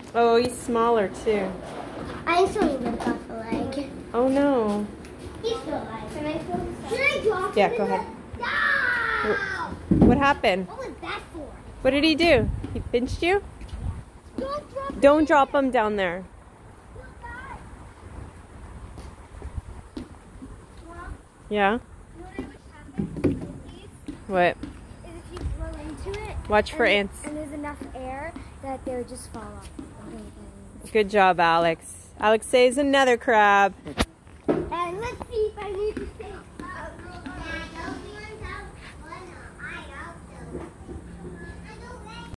Oh, he's smaller too. I saw him lift off a leg. Oh no. He's still alive. Can I drop him? Yeah, go ahead. No! What happened? What was that for? What did he do? He pinched you? Don't drop him down there. Yeah? You know what I wish happened with these? What? Is if you blow into it. Watch for ants. And there's enough air that they would just fall off. Good job, Alex. Alex saves another crab.